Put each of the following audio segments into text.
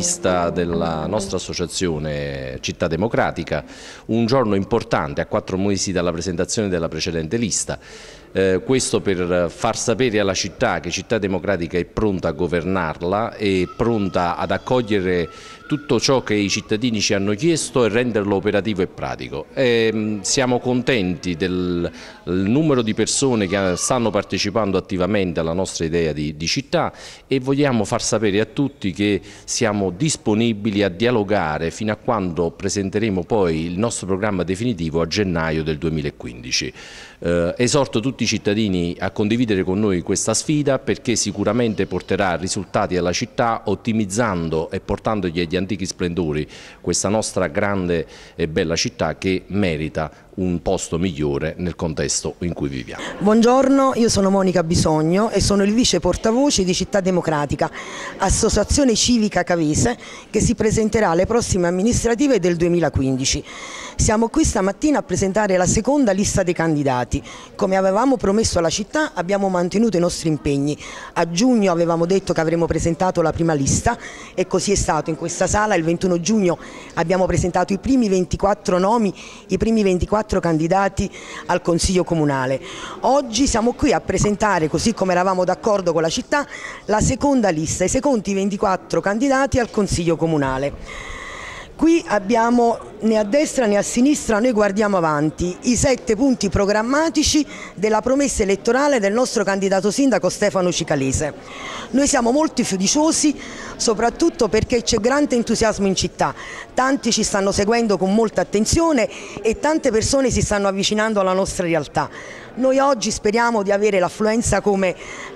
lista della nostra associazione Città Democratica, un giorno importante a 4 mesi dalla presentazione della precedente lista. Questo per far sapere alla città che Città Democratica è pronta a governarla, è pronta ad accogliere tutto ciò che i cittadini ci hanno chiesto e renderlo operativo e pratico. Siamo contenti del numero di persone che stanno partecipando attivamente alla nostra idea di città e vogliamo far sapere a tutti che siamo disponibili a dialogare fino a quando presenteremo poi il nostro programma definitivo a gennaio del 2015. Esorto tutti i cittadini a condividere con noi questa sfida, perché sicuramente porterà risultati alla città, ottimizzando e portandogli agli antichi splendori questa nostra grande e bella città che merita un posto migliore nel contesto in cui viviamo. Buongiorno, io sono Monica Bisogno e sono il vice portavoce di Città Democratica, associazione civica cavese che si presenterà alle prossime amministrative del 2015. Siamo qui stamattina a presentare la seconda lista dei candidati. Come avevamo promesso alla città, abbiamo mantenuto i nostri impegni. A giugno avevamo detto che avremmo presentato la prima lista e così è stato. In questa sala il 21 giugno abbiamo presentato i primi 24 nomi, i primi 24 candidati al Consiglio Comunale. Oggi siamo qui a presentare, così come eravamo d'accordo con la città, la seconda lista, i secondi 24 candidati al Consiglio Comunale. Qui abbiamo né a destra né a sinistra, noi guardiamo avanti, i 7 punti programmatici della promessa elettorale del nostro candidato sindaco Stefano Cicalese. Noi siamo molto fiduciosi, soprattutto perché c'è grande entusiasmo in città, tanti ci stanno seguendo con molta attenzione e tante persone si stanno avvicinando alla nostra realtà. Noi oggi speriamo di avere l'affluenza come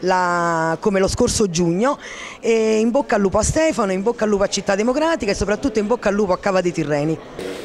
lo scorso giugno e in bocca al lupo a Stefano, in bocca al lupo a Città Democratica e soprattutto in bocca al lupo a Cava dei Tirreni.